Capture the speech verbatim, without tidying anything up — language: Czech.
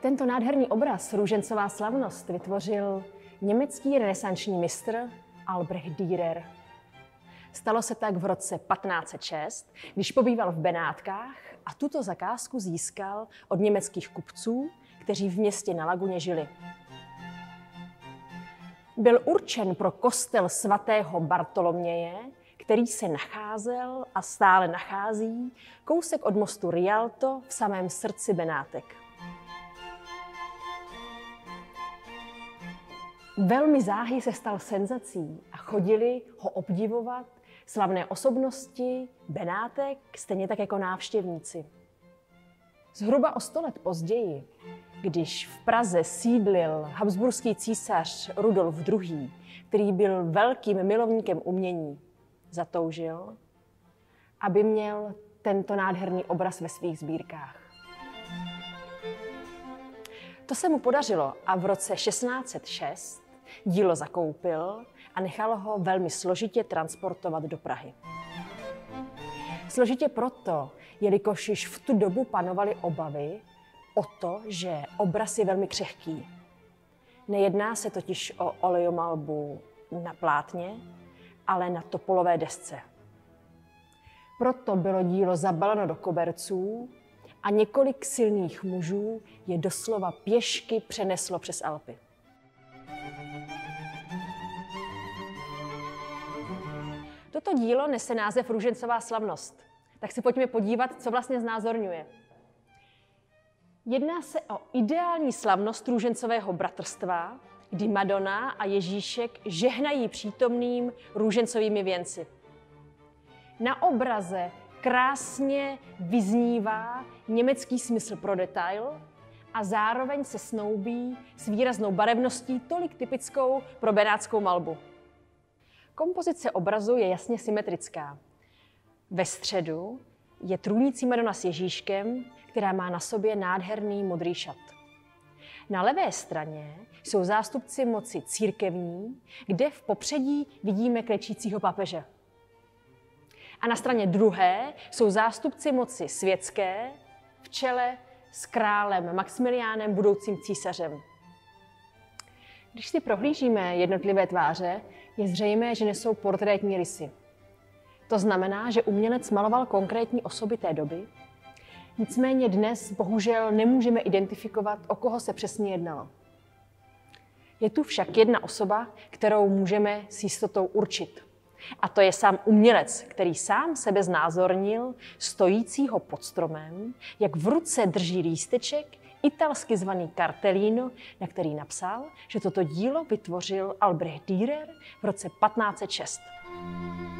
Tento nádherný obraz Růžencová slavnost vytvořil německý renesanční mistr Albrecht Dürer. Stalo se tak v roce patnáct set šest, když pobýval v Benátkách a tuto zakázku získal od německých kupců, kteří v městě na laguně žili. Byl určen pro kostel svatého Bartoloměje, který se nacházel a stále nachází kousek od mostu Rialto v samém srdci Benátek. Velmi záhy se stal senzací a chodili ho obdivovat slavné osobnosti Benátek, stejně tak jako návštěvníci. Zhruba o sto let později, když v Praze sídlil habsburský císař Rudolf druhý., který byl velkým milovníkem umění, zatoužil, aby měl tento nádherný obraz ve svých sbírkách. To se mu podařilo a v roce šestnáct set šest dílo zakoupil a nechal ho velmi složitě transportovat do Prahy. Složitě proto, jelikož již v tu dobu panovaly obavy o to, že obraz je velmi křehký. Nejedná se totiž o olejomalbu na plátně, ale na topolové desce. Proto bylo dílo zabaleno do koberců a několik silných mužů je doslova pěšky přeneslo přes Alpy. Toto dílo nese název Růžencová slavnost, tak se pojďme podívat, co vlastně znázorňuje. Jedná se o ideální slavnost růžencového bratrstva, kdy Madonna a Ježíšek žehnají přítomným růžencovými věnci. Na obraze krásně vyznívá německý smysl pro detail a zároveň se snoubí s výraznou barevností tolik typickou pro benátskou malbu. Kompozice obrazu je jasně symetrická. Ve středu je trůnící Madonna s Ježíškem, která má na sobě nádherný modrý šat. Na levé straně jsou zástupci moci církevní, kde v popředí vidíme klečícího papeže. A na straně druhé jsou zástupci moci světské v čele s králem Maxmiliánem, budoucím císařem. Když si prohlížíme jednotlivé tváře, je zřejmé, že nesou portrétní rysy. To znamená, že umělec maloval konkrétní osoby té doby, nicméně dnes bohužel nemůžeme identifikovat, o koho se přesně jednalo. Je tu však jedna osoba, kterou můžeme s jistotou určit. A to je sám umělec, který sám sebe znázornil stojícího pod stromem, jak v ruce drží lísteček, italsky zvaný Cartellino, na který napsal, že toto dílo vytvořil Albrecht Dürer v roce patnáct set šest.